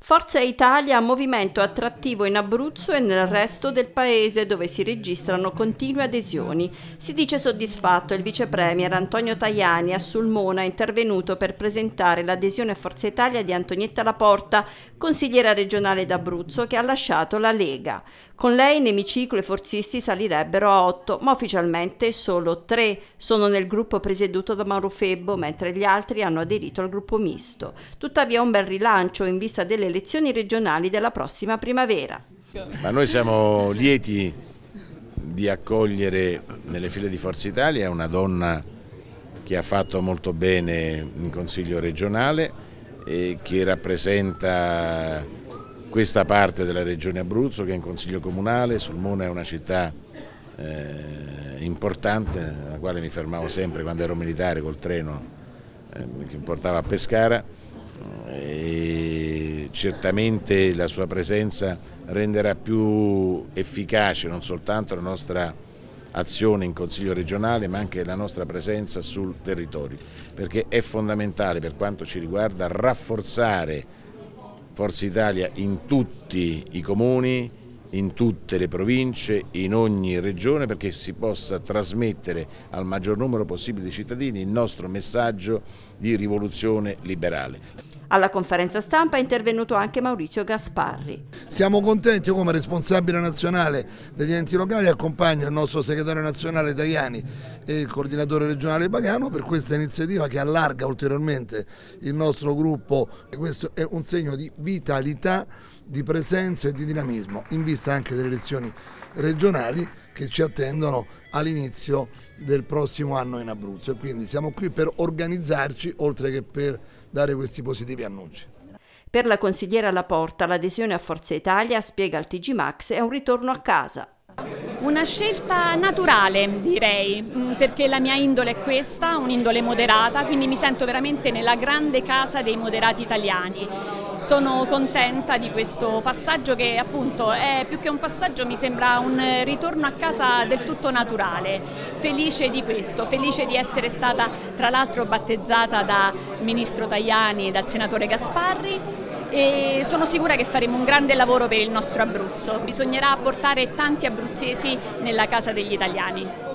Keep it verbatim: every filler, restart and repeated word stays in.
Forza Italia, movimento attrattivo in Abruzzo e nel resto del paese, dove si registrano continue adesioni. Si dice soddisfatto il vice premier Antonio Tajani a Sulmona, intervenuto per presentare l'adesione a Forza Italia di Antonietta Laporta, consigliera regionale d'Abruzzo, che ha lasciato la Lega. Con lei in emiciclo i forzisti salirebbero a otto, ma ufficialmente solo tre sono nel gruppo presieduto da Mauro Febbo, mentre gli altri hanno aderito al gruppo misto. Tuttavia un bel rilancio in vista delle elezioni regionali della prossima primavera. Ma noi siamo lieti di accogliere nelle file di Forza Italia una donna che ha fatto molto bene in Consiglio regionale e che rappresenta questa parte della Regione Abruzzo, che è in Consiglio comunale. Sulmona è una città eh, importante, nella quale mi fermavo sempre quando ero militare col treno eh, che mi portava a Pescara. E certamente la sua presenza renderà più efficace non soltanto la nostra azione in Consiglio regionale, ma anche la nostra presenza sul territorio, perché è fondamentale, per quanto ci riguarda, rafforzare Forza Italia in tutti i comuni, in tutte le province, in ogni regione, perché si possa trasmettere al maggior numero possibile di cittadini il nostro messaggio di rivoluzione liberale. Alla conferenza stampa è intervenuto anche Maurizio Gasparri. Siamo contenti, io come responsabile nazionale degli enti locali accompagno il nostro segretario nazionale Tajani e il coordinatore regionale Pagano per questa iniziativa che allarga ulteriormente il nostro gruppo. Questo è un segno di vitalità, di presenza e di dinamismo in vista anche delle elezioni regionali che ci attendono all'inizio del prossimo anno in Abruzzo, e quindi siamo qui per organizzarci oltre che per dare questi positivi annunci. Per la consigliera Laporta l'adesione a Forza Italia, spiega al T G Max, è un ritorno a casa. Una scelta naturale, direi, perché la mia indole è questa, un'indole moderata, quindi mi sento veramente nella grande casa dei moderati italiani. Sono contenta di questo passaggio che appunto è più che un passaggio, mi sembra un ritorno a casa del tutto naturale. Felice di questo, felice di essere stata tra l'altro battezzata da Ministro Tajani e dal Senatore Gasparri, e sono sicura che faremo un grande lavoro per il nostro Abruzzo. Bisognerà portare tanti abruzzesi nella casa degli italiani.